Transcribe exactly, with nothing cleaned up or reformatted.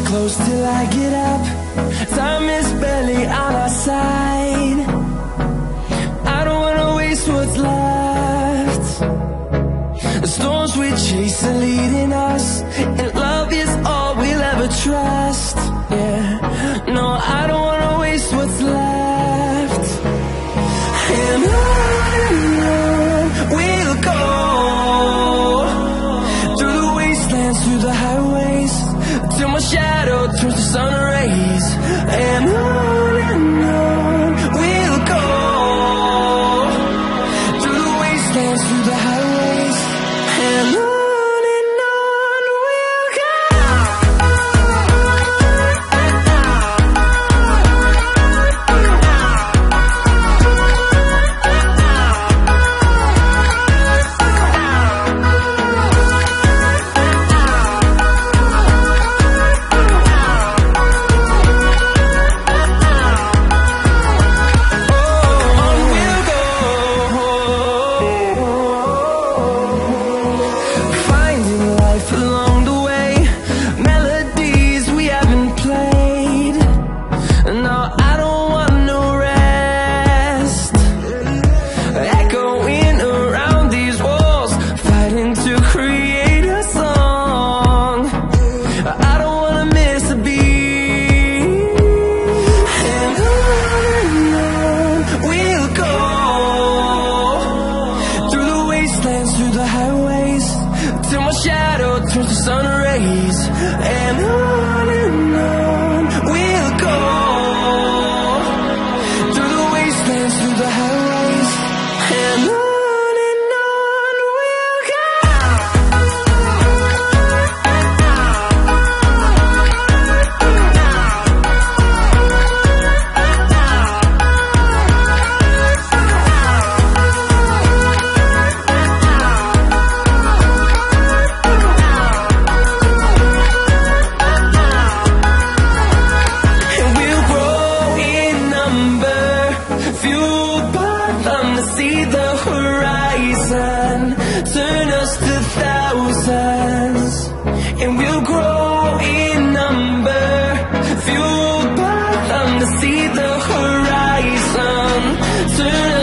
close till I get up. Time is barely on our side. I don't wanna waste what's left. The storms we chase are leading us, and love is all we'll ever trust. Yeah, no, I don't wanna waste what's left. And on and on we'll go, through the wastelands, through the highways, till my shadow turns to sun rays. And on and on we'll go, through the wastelands, through the highways, and on. Through the highways, till my shadow turns to sun rays. And on and on we'll go, through the wastelands, through the highways, and on. See the horizon, turn us to thousands, and we'll grow in number, fueled by them. To see the horizon, turn